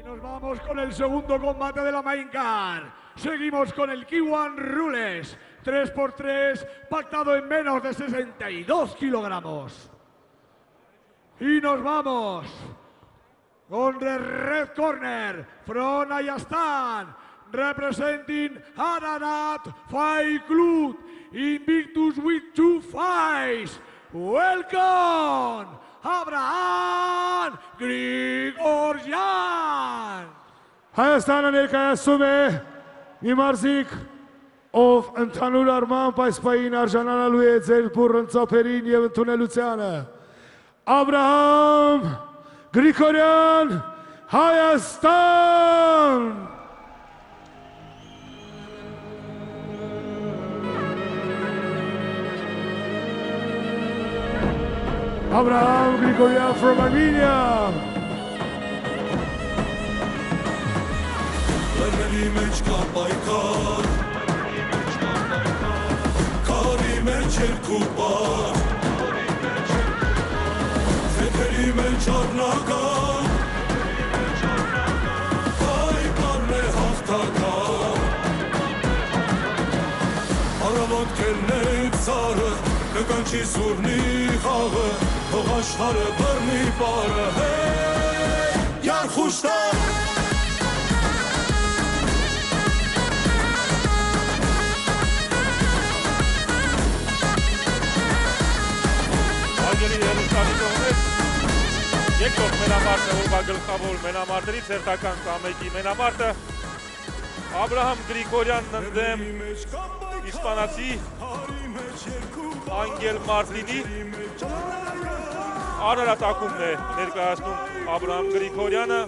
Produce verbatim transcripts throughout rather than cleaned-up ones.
Nos vamos con el segundo combate de la main card. Seguimos con el K uno Rules, tres por tres, pactado en menos de sesenta y dos kilogramos. Y nos vamos con the red corner, from Ayastan, representing Ararat Fight Club, Invictus with two fights. Welcome, Abraham Grigoryan. Հայաստանը ներկայացում է մի մարզիկ, ով ընդհանուր առմամբ այս պահին արժանանալու է ձեր բուռն ծափերին եւ ընդունելությանը։ Աբրահամ Գրիգորյան, Հայաստան։ Abraham Grigoryan from Armenia. Լերների մեջ կա պայքար, քարի մեջ երկու պար, ձեթերի մեջ առնական, պայքարն է հաղթական, առավոտքերն է ծառը, կկանչի սուրնի խաղը, թող աշխարհը բռնի պարը, յար խուշտար Երկրորդ մենամարտը, որվա գլխավոր մենամարտերից հերթական կամեկի մենամարտը Աբրահամ Գրիգորյանն ընդդեմ իսպանացի Անգել Մարտինի Արարատ ակումբն է ներկայացնում Աբրահամ Գրիգորյանը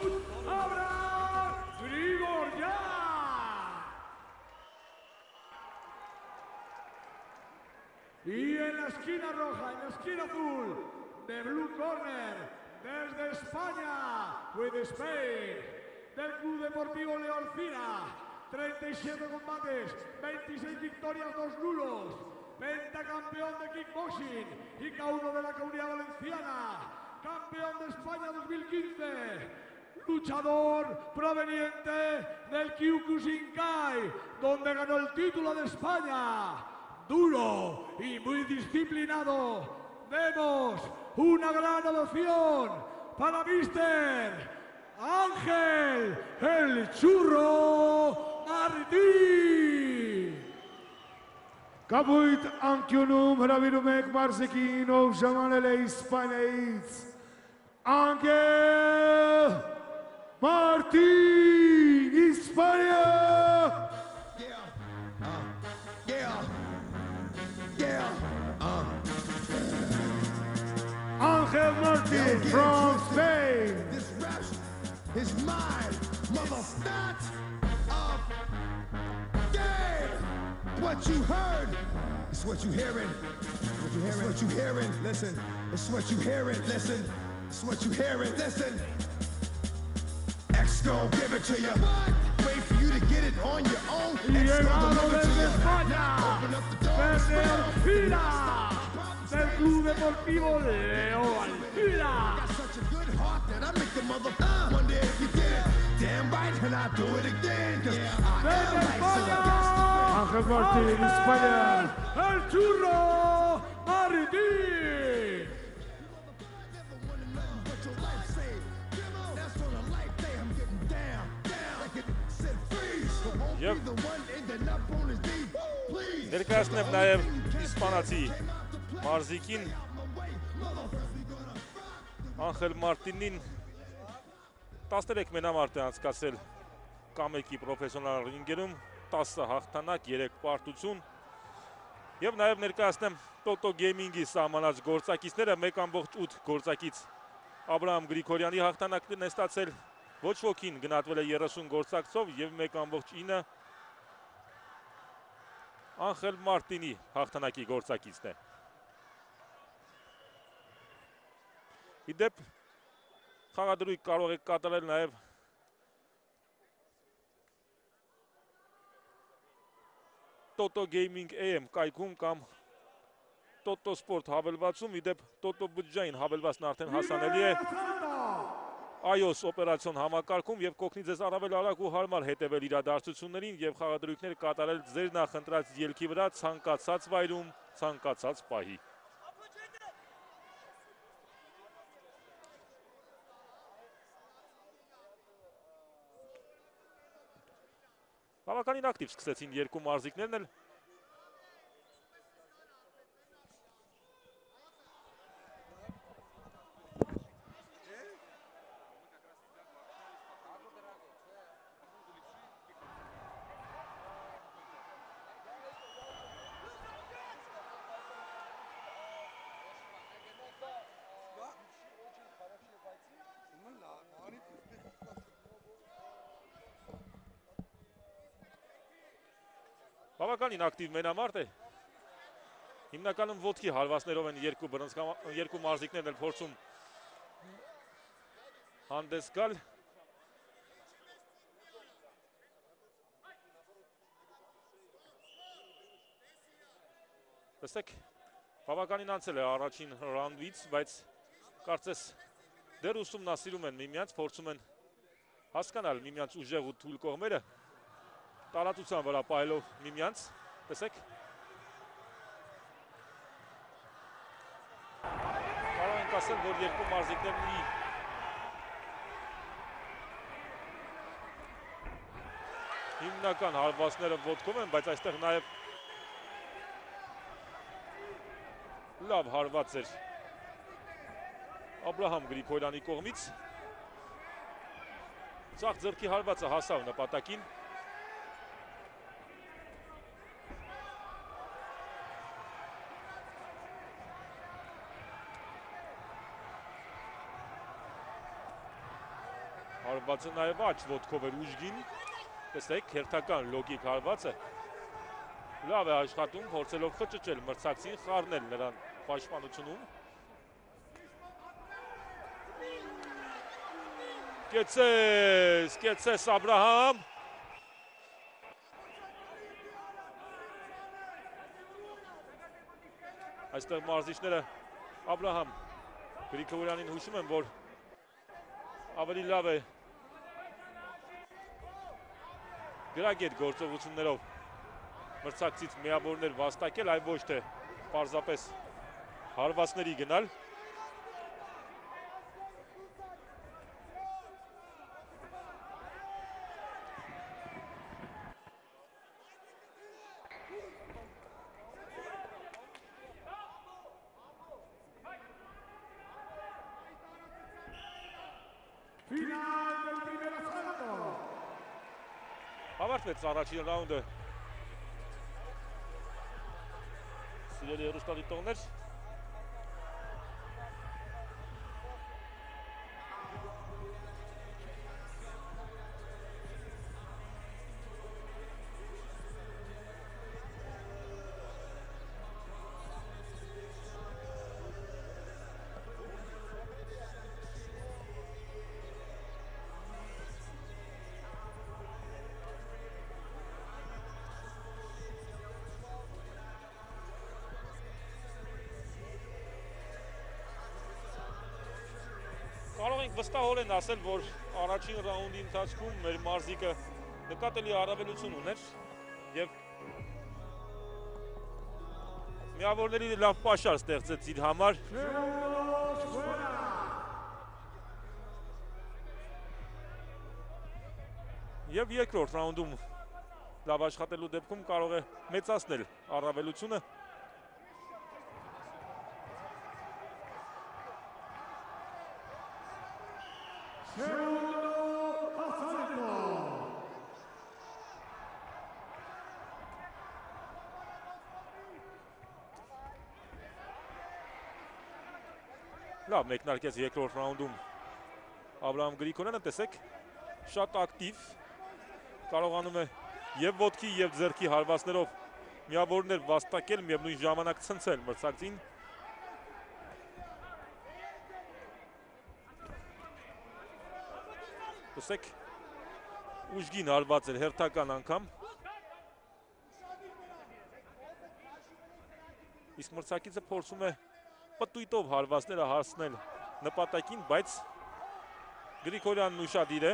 Y en la esquina roja, en la esquina azul, de Blue Corner, desde España, with Spain, del Club Deportivo Leoncina, treinta y siete combates, veintiséis victorias, dos nulos, pentacampeón de kickboxing y K uno de la Comunidad Valenciana, campeón de España dos mil quince, luchador proveniente del Kyukushinkai, donde ganó el título de España. Duro y muy disciplinado. Vemos una gran ovación para mister Ángel el Churro Martí. Կապույտ անկյունում հրավիրում եք մարզիկին, ով ժամանել է Իսպանիայից, Անգել Մարտին, Իսպանիա։ Angel Martin from Spain. This rap is mine, mother not of game. What you heard is what you hearing. What you hearing? What you hearing? Listen. It's what you hearing. Listen. It's what you hearing. Listen. X gon' give it to you. Wait for you to get it on your own. X gon' deliver to you. Now open up the door. Del Club Deportivo Leoncina. Got such a good heart that I make the mother uh, wonder if you did it. Damn right, and I do it again. Cause yeah. I am like Angel Martin, España. El Churro Martí. Եվ ներկայացնեմ նաև իսպանացի մարզիկին Անխել Մարտինին տասներեք մենամարտ է անցկացրել կամեկի պրոֆեսիոնալ ռինգերում, տասը հաղթանակ, երեք պարտություն եւ նաեւ ներկայացնեմ Տոտո Գեյմինգի սահմանած գործակիցները, մեկ ամբողջ ութ գործակից Աբրահամ Գրիգորյանի հաղթանակներն է ստացել, ոչ ոքին գնահատվել է երեսուն գործակցով եւ մեկ ամբողջ ինը Անխել Մարտինի հաղթանակի գործակիցն է։ Իդեպ խաղադրույք կարող եք կատարել նաև Տոտո Gaming A M կայքում կամ Տոտո Sport հավելվածում, իդեպ Տոտո բջջային հավելվածն արդեն հասանելի է iOS օպերացիոն համակարգում եւ կօգնի ձեզ առավել արագ ու հարմար հետևել իրադարձություններին եւ խաղադրույքներ կատարել ձեր նախընտրած ելքի վրա ցանկացած վայրում, ցանկացած պահի։ Բավականին ակտիվ սկսեցին երկու մարզիկներն էլ։ Բավականին ակտիվ մենամարտ է։ Հիմնականում ոտքի հարվածներով են երկու բռնցքամ երկու մարզիկներն էլ փորձում հանդես գալ։ Տեսեք, բավականին անցել է առաջին ռաունդից, բայց կարծես դեռ ուսումնասիրում են միմյանց, փորձում են հասկանալ միմյանց ուժեղ ու թույլ կողմերը։ Տարածության վրա պահելով միմյանց, տեսեք։ Կարող ենք ասել, որ երկու մարզիկների հիմնական հարվածները ոտքով են, բայց այստեղ նաև լավ հարված էր Աբրահամ Գրիգորյանի կողմից։ Ցախ ձեռքի հարվածը հասավ նպատակին։ Հարվածը նաև աջ ոտքով էր ուժգին, տեսեք, հերթական լոգիկ հարվածը, լավ է աշխատում, փորձելով խճճել մրցակցին, խառնել նրան պաշտպանությունում։ Կեցես, կեցես Աբրահամ։ Այստեղ մարզիչները Աբրահամ Գրիգորյանին հուշում են, որ ավելի լավ է գրագետ գործողություններով մրցակցից միավորներ վաստակել, այլ ոչ թե պարզապես հարվածների գնալ։ Ավարտվեց առաջին ռաունդը։ Սիրելի հեռուստադիտողներ, կարող ենք վստահորեն ասել, որ առաջին ռաունդի ընթացքում մեր մարզիկը նկատելի առավելություն ուներ եւ միավորների լավ պաշար ստեղծեց իր համար։ Եվ երկրորդ ռաունդում լավ աշխատելու դեպքում կարող է մեծացնել առավելությունը։ Լավ մեկնարկեց երկրորդ ռաունդում Աբրահամ Գրիգորյանը, տեսեք, շատ ակտիվ, կարողանում է եւ ոտքի եւ ձեռքի հարվածներով միավորներ վաստակել, միևնույն ժամանակ ցնցել մրցակցին։ Տեսեք, ուժգին հարված էր հերթական անգամ։ Իսկ մրցակիցը փորձում է պտույտով հարվածները հասնել նպատակին, բայց Գրիգորյանն ուշադիր է։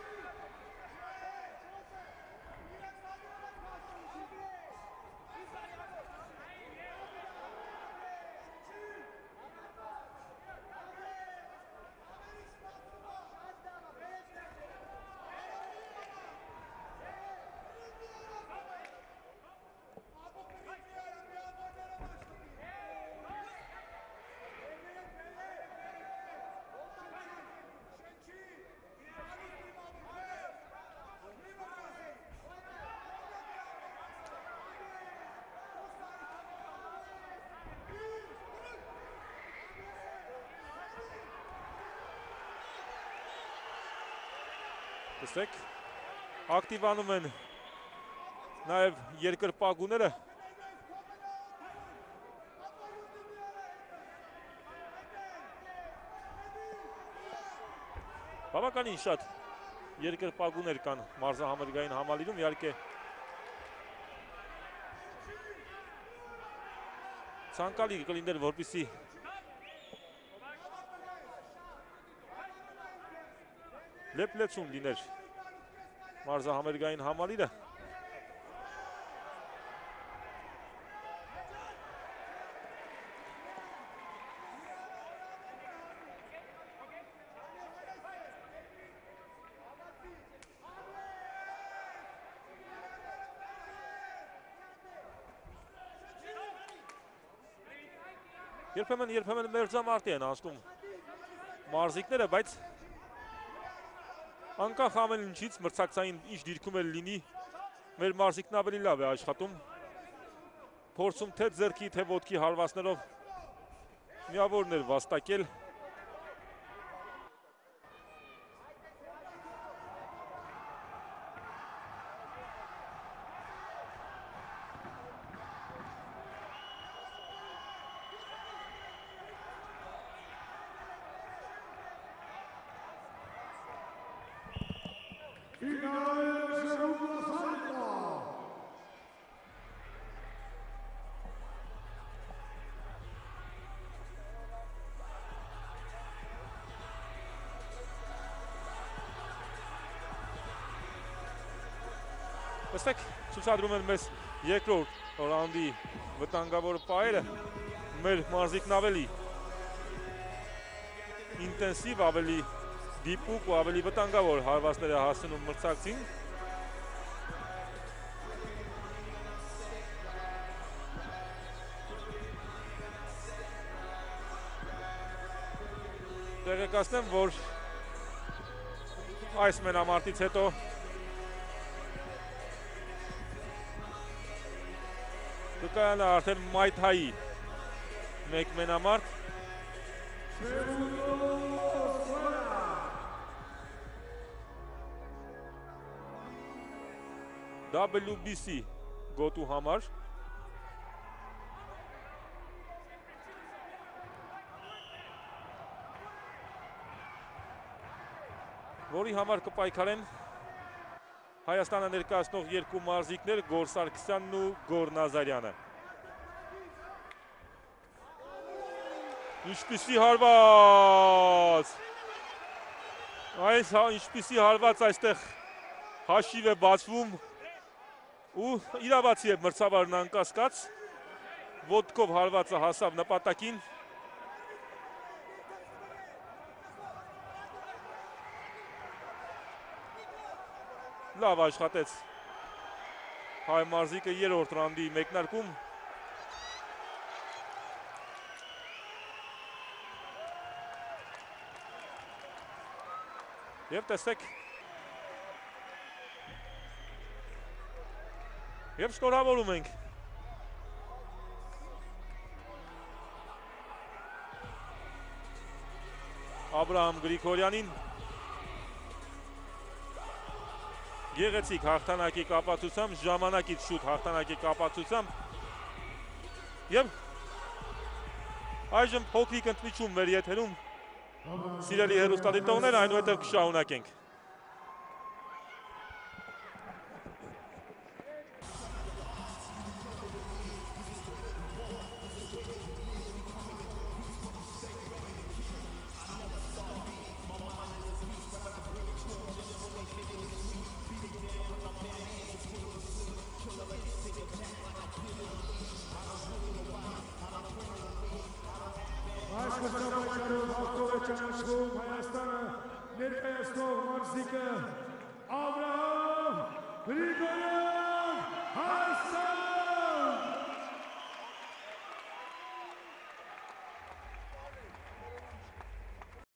Տեսեք, ակտիվանում են նաև երկրպագուները։ Բավականին շատ երկրպագուներ կան մարզահամերգային համալիրում, իհարկե ցանկալի կլիներ, որպեսզի լեփլեցում լիներ մարզահամերգային համալիրը։ Երբեմն երբեմն մերձամարտի են անցնում մարզիկները, բայց անկախ ամեն ինչից մրցակցային ինչ դիրքում էլ լինի, մեր մարզիկն ավելի լավ է աշխատում, փորձում թե ձեռքի, թե ոտքի հարվածներով միավորներ վաստակել։ Տեսեք, ցուցադրում են մեզ երկրորդ ռաունդի վտանգավոր պահերը, մեր մարզիկն ավելի ինտենսիվ, ավելի դիպուկ ու ավելի վտանգավոր հարվածներ է հասցնում մրցակցին։ Տեղեկացնեմ, որ այս մենամարտից հետո կկայանա արդեն մայթայի մեկ մենամարտ։ դաբլյու բի սի գոտու համար։ Որի համար կպայքարեն Հայաստանը ներկայացնող երկու մարզիկներ Գոր Սարգսյանն ու Գոր Նազարյանը։ Ինչպիսի հարված։ Այս ինչպիսի հարված այստեղ հաշիվ է բացվում ու իրավացի է մրցավարն անկասկած, ոտքով հարվածը հասավ նպատակին։ Լավ աշխատեց հայ մարզիկը երրորդ ռաունդի մեկնարկում։ Եվ տեսեք, և շնորհավորում ենք Աբրահամ Գրիգորյանին գեղեցիկ հաղթանակի կապակցությամբ, ժամանակից շուտ հաղթանակի կապակցությամբ և այժմ փոքրիկ ընդմիջում մեր եթերում, սիրելի հեռուստադիտողներ, այնուհետև կշարունակենք։ Ասպասապայքարով հաղթող է ճանաչվում Հայաստանը ներկայացնող մարզիկը Աբրահամ Գրիգորյան